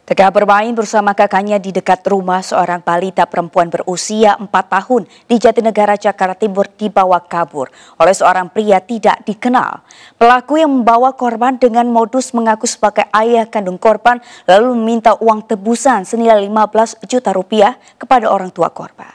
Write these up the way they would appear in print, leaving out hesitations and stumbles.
Tengah bermain bersama kakaknya di dekat rumah, seorang balita perempuan berusia 4 tahun di Jatinegara, Jakarta Timur dibawa kabur oleh seorang pria tidak dikenal. Pelaku yang membawa korban dengan modus mengaku sebagai ayah kandung korban lalu meminta uang tebusan senilai 15 juta rupiah kepada orang tua korban.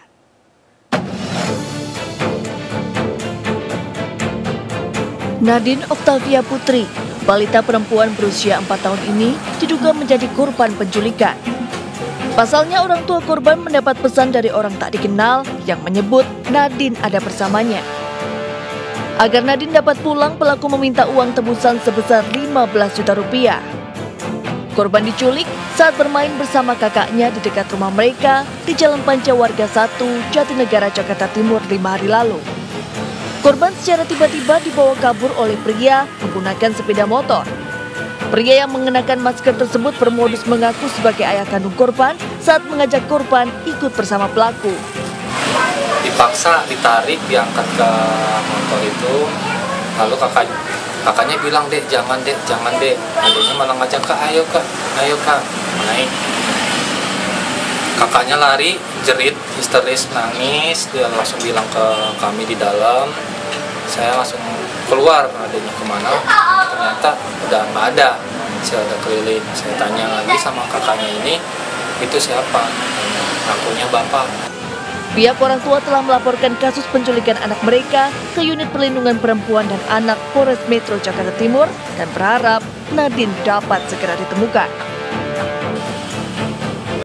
Nadine Octavia Putri, balita perempuan berusia 4 tahun ini diduga menjadi korban penculikan. Pasalnya orang tua korban mendapat pesan dari orang tak dikenal yang menyebut Nadine ada bersamanya. Agar Nadine dapat pulang, pelaku meminta uang tebusan sebesar 15 juta rupiah. Korban diculik saat bermain bersama kakaknya di dekat rumah mereka di Jalan Pancawarga 1, Jatinegara, Jakarta Timur 5 hari lalu. Korban secara tiba-tiba dibawa kabur oleh pria menggunakan sepeda motor. Pria yang mengenakan masker tersebut bermodus mengaku sebagai ayah kandung korban saat mengajak korban ikut bersama pelaku. Dipaksa ditarik, diangkat ke motor itu, lalu kakaknya bilang, dek jangan dek. Adiknya malah ngajak, kak ayo kak, naik. Kakaknya lari, jerit, histeris, nangis, dia langsung bilang ke kami di dalam. Saya langsung keluar, adanya kemana, ternyata udah nggak ada. Saya udah keliling, saya tanya lagi sama kakaknya ini, itu siapa? Akunya bapak. Pihak orang tua telah melaporkan kasus penculikan anak mereka ke Unit Perlindungan Perempuan dan Anak Polres Metro Jakarta Timur dan berharap Nadine dapat segera ditemukan.